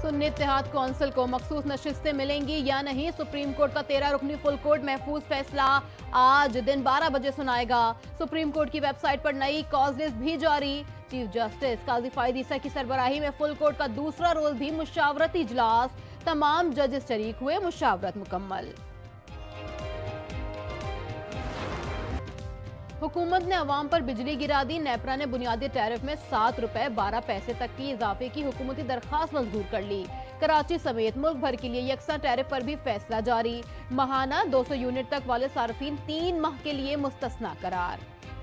सुन्नी इत्तेहाद council को मखसूस नशिस्तें मिलेंगी या नहीं, सुप्रीम कोर्ट का 13 रुकनी फुल कोर्ट महफूज फैसला आज दिन 12 बजे सुनाएगा। सुप्रीम कोर्ट की वेबसाइट पर नई कॉज लिस्ट भी जारी। चीफ जस्टिस काजी फायद ईसा की सरबराही में फुल कोर्ट का दूसरा रोज भी मुशावरती इजलास, तमाम जजेस शरीक हुए, मुशावरत मुकम्मल। हुकूमत ने अवाम पर बिजली गिरा दी। नेपरा ने बुनियादी टैरिफ में 7 रुपए 12 पैसे तक की इजाफे की हुकूमती दरखास्त मंजूर कर ली। कराची समेत मुल्क भर के लिए यकसा टैरिफ पर भी फैसला जारी। माहाना 200 यूनिट तक वाले सार्फिन 3 माह के लिए मुस्तस्ना करार।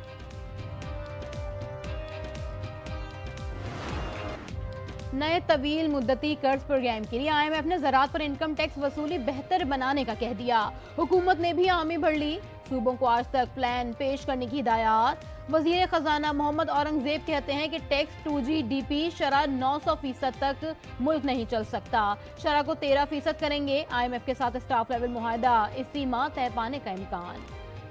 नए तवील मुद्दती कर्ज प्रोग्राम के लिए IMF ने ज़राअत पर इनकम टैक्स वसूली बेहतर बनाने का कह दिया। हुकूमत ने भी हामी भर ली। सूबों को आज तक प्लान पेश करने की हिदायत। वजीर खजाना मोहम्मद औरंगजेब कहते हैं कि टैक्स 2G DP शरह 900% तक मुल्क नहीं चल सकता। शरह को 13% करेंगे। IMF के साथ स्टाफ लेवल मुआहदा इसी माह तय पाने का इम्कान।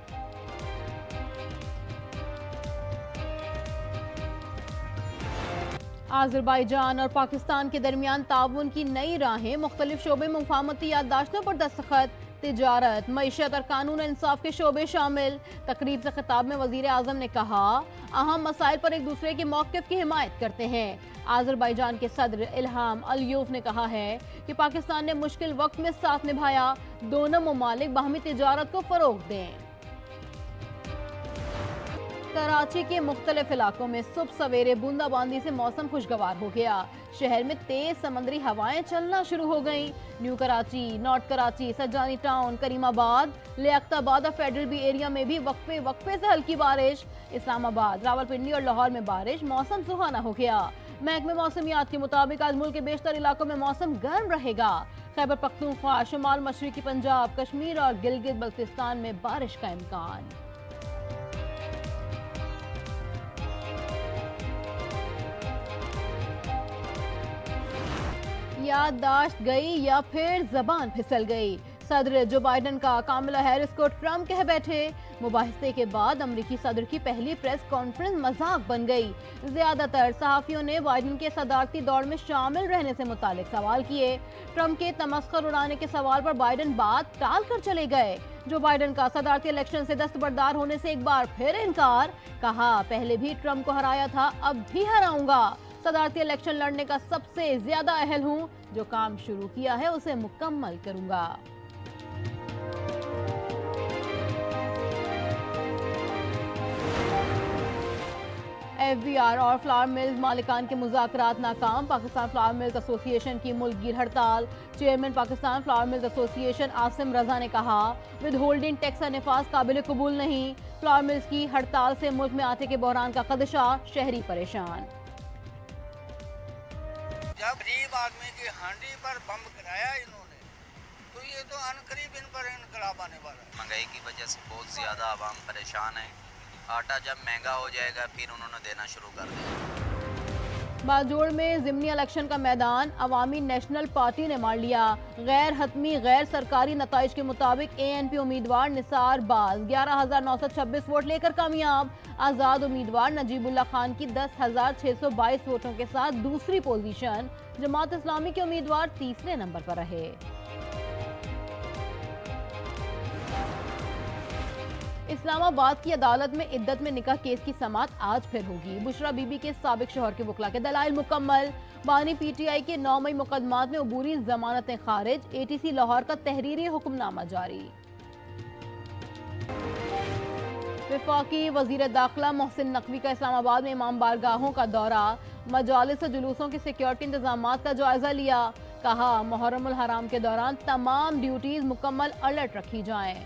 आज़रबाईजान और पाकिस्तान के दरमियान ताउन की नई राहें, मुख्तलिफ शोबे में मुफाहमती याददाश्तों पर दस्तखत। तिजारत, मईशत और कानून इंसाफ के शोबे शामिल। तकरीब से खिताब में वजीर आजम ने कहा, अहम मसाइल पर एक दूसरे के मौक़िफ़ की हिमायत करते हैं। आज़रबाईजान के सदर इल्हाम अलियोव ने कहा है कि पाकिस्तान ने मुश्किल वक्त में साथ निभाया। दोनों ममालिक बाहमी तिजारत को फ़रोग़ दें। कराची के मुख्तलिफ इलाकों में सुबह सवेरे बूंदाबांदी से मौसम खुशगवार हो गया। शहर में तेज समंदरी हवाएं चलना शुरू हो गईं। न्यू कराची, नॉर्थ कराची, सज्जानी टाउन, करीमाबाद, लियाकताबाद और फेडरल बी एरिया में भी वक्फे वक्फे से हल्की बारिश। इस्लामाबाद, रावलपिंडी और लाहौर में बारिश, मौसम सुहाना हो गया। महकमे मौसमियात के मुताबिक आज मुल्क के बेशतर इलाकों में मौसम गर्म रहेगा। खैबर पख्तूनख्वा, शुमाल मशरकी पंजाब, कश्मीर और गिलगित बल्तिस्तान में बारिश का इम्कान। याददाश्त गई या फिर जबान फिसल गई। सदर जो बाइडन का कामिला हैरिस को ट्रम्प कह बैठे। मुबाहिसे के बाद अमरीकी सदर की पहली प्रेस कॉन्फ्रेंस मजाक बन गई। ज्यादातर सहाफियों ने बाइडन के सदारती दौड़ में शामिल रहने से मुतालिक सवाल किए। ट्रम्प के तमस्खुर उड़ाने के सवाल पर बाइडन बात टाल कर चले गए। जो बाइडन का सदारती इलेक्शन से दस्तबरदार होने से एक बार फिर इनकार। कहा, पहले भी ट्रम्प को हराया था, अब भी हराऊंगा। सदारती इलेक्शन लड़ने का सबसे ज्यादा अहल हूं। जो काम शुरू किया है उसे मुकम्मल करूंगा। FBR और फ्लावर मिल्स मालिकान के मुज़ाकरात नाकाम। पाकिस्तान फ्लावर मिल्स एसोसिएशन की मुल्कगीर हड़ताल। Chairman Pakistan flour mills association Asim Raza ने कहा, विद होल्डिंग टैक्स का नफाज काबिल कबूल नहीं। फ्लावर मिल्स की हड़ताल से मुल्क में आटे के बहरान का खदशा, शहरी परेशान। जब गरीब आदमी की हांडी पर बम गिराया इन्होंने, तो ये तो अनकरीब इन पर इनकलाब आने वाला है। महंगाई की वजह से बहुत ज़्यादा आवाम परेशान है। आटा जब महंगा हो जाएगा फिर उन्होंने देना शुरू कर दिया। बाजोड़ में ज़िमनी इलेक्शन का मैदान अवामी नेशनल पार्टी ने मार लिया। गैर हतमी गैर सरकारी नताइज के मुताबिक ANP उम्मीदवार निसार बाज 11,926 वोट लेकर कामयाब। आज़ाद उम्मीदवार नजीबुल्ला खान की 10,622 वोटों के साथ दूसरी पोजीशन। जमात इस्लामी के उम्मीदवार तीसरे नंबर पर रहे। इस्लामाबाद की अदालत में इद्दत में निकाह केस की समाअत आज फिर होगी। बुशरा बीबी के साबिक शौहर के वकला के दलाइल मुकम्मल। बानी PTI के 9 मई मुकदमात में अबूरी जमानतें खारिज। ATC लाहौर का तहरीरी हुक्मनामा जारी। वफाकी वजीर दाखिला मोहसिन नकवी का इस्लामाबाद में इमाम बारगाहों का दौरा। मजालिस और जुलूसों की सिक्योरिटी इंतजामात का जायजा लिया। कहा, मुहर्रमुल हराम के दौरान तमाम ड्यूटीज मुकम्मल अलर्ट रखी जाएं।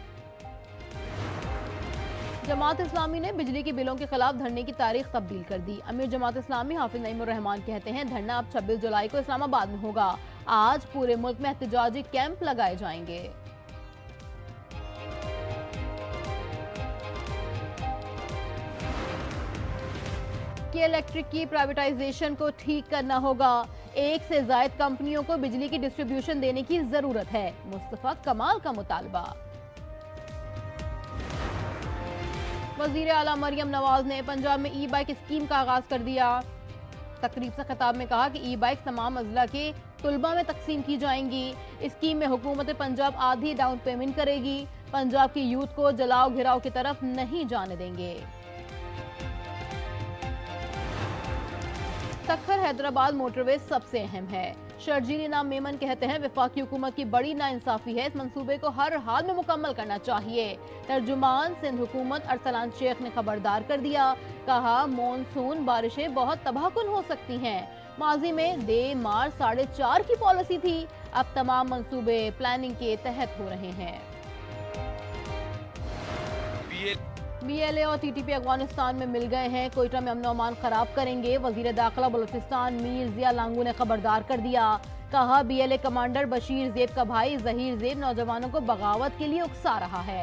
जमात इस्लामी ने बिजली के बिलों के खिलाफ धरने की तारीख तब्दील कर दी। अमीर जमात इस्लामी हाफिज नईमुर रहमान कहते हैं, धरना अब 26 जुलाई को इस्लामाबाद में होगा। आज पूरे मुल्क में एहतजाजी कैंप लगाए जाएंगे। के इलेक्ट्रिक की प्राइवेटाइजेशन को ठीक करना होगा। एक से ज्यादा कंपनियों को बिजली की डिस्ट्रीब्यूशन देने की जरूरत है। मुस्तफा कमाल का मुतालबा। वजीर आला मरियम नवाज ने पंजाब में E-बाइक स्कीम का आगाज कर दिया। तकरीब से खिताब में कहा कि E-बाइक तमाम अजला के तुलबा में तकसीम की जाएंगी। इस स्कीम में हुकूमत पंजाब आधी डाउन पेमेंट करेगी। पंजाब की यूथ को जलाओ घिराव की तरफ नहीं जाने देंगे। तखर हैदराबाद मोटरवे सबसे अहम है। शर्जील नाम मेमन कहते हैं वफाकी हुकूमत की बड़ी नाइंसाफी है, इस मंसूबे को हर हाल में मुकम्मल करना चाहिए। तर्जुमान सिंध हुकूमत अरसलान शेख ने खबरदार कर दिया, कहा मॉनसून बारिशें बहुत तबाहकुन हो सकती हैं। माजी में डे मार्च 4.5 की पॉलिसी थी, अब तमाम मंसूबे प्लानिंग के तहत हो रहे हैं। BLA और TTP अफगानिस्तान में मिल गए हैं, कोयटा में अमन-ओ-अमान खराब करेंगे। वजीर दाखिला बलूचिस्तान मीर जिया लांगू ने खबरदार कर दिया, कहा BLA कमांडर बशीर जेब का भाई जहीर जेब नौजवानों को बगावत के लिए उकसा रहा है।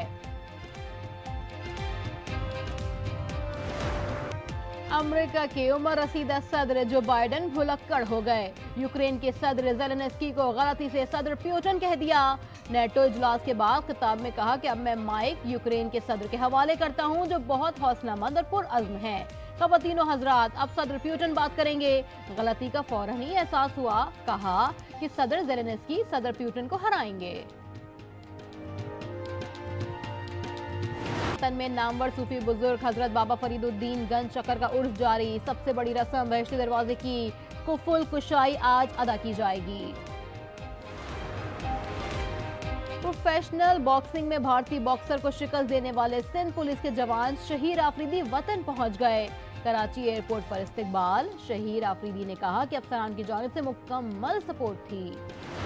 अमेरिका के उम्र रसीदा सदर जो बाइडेन भुलक्कड़ हो गए। यूक्रेन के सदर ज़ेलेंस्की को गलती से सदर प्यूटन कह दिया। नेटो इजलास के बाद खिताब में कहा कि अब मैं माइक यूक्रेन के सदर के हवाले करता हूं, जो बहुत हौसलामंद और पुरअज़्म हैं। ख़वातीनो हज़रात, अब सदर प्यूटन बात करेंगे। गलती का फौरन ही एहसास हुआ, कहा कि सदर ज़ेलेंस्की सदर प्यूटन को हराएंगे। में नामवर सूफी बुजुर्ग हजरत बाबा फरीदुद्दीन गंज चक्कर का उर्स जारी। सबसे बड़ी रस्म बहिश्ती दरवाजे की कुफुल कुशाई आज अदा की जाएगी। प्रोफेशनल बॉक्सिंग में भारतीय बॉक्सर को शिकस्त देने वाले सिंध पुलिस के जवान शहीर आफरीदी वतन पहुंच गए। कराची एयरपोर्ट पर इस्तकबाल। शहीर आफरीदी ने कहा कि अफसरान की जानिब से मुकम्मल सपोर्ट थी।